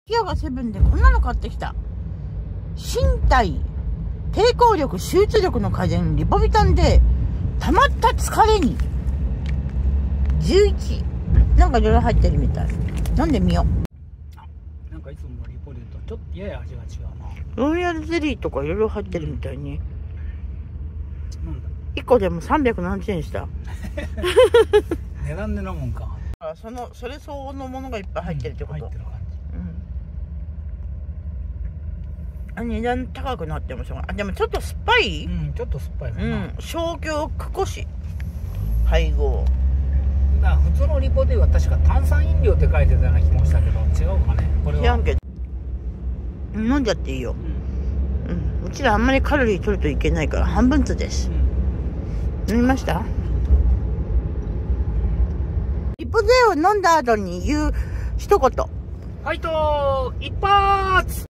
キアがセブンでこんなの買ってきた。身体抵抗力集中力の改善リポビタンで溜まった疲れに11。なんかいろいろ入ってるみたい。飲んでみよう。なんかいつものリポリとちょっとやや味が違うな。 ロイヤルゼリーとかいろいろ入ってるみたいに、 なんだ 1個でも370円した。 値段で飲むんか。 それ相応のものがいっぱい入ってるってこと。 入ってる感じ。 値段高くなってもしょうがない。でもちょっと酸っぱい。 ちょっと酸っぱいかな。 商業クコシ配合。 普通のリポでは確か炭酸飲料って書いてたような気もしたけど、違うかねこれは。 知らんけど飲んじゃっていいよ。うちらあんまりカロリー取るといけないから半分ずつです。飲みました。リポゼを飲んだ後に言う一言。 はいといっぱい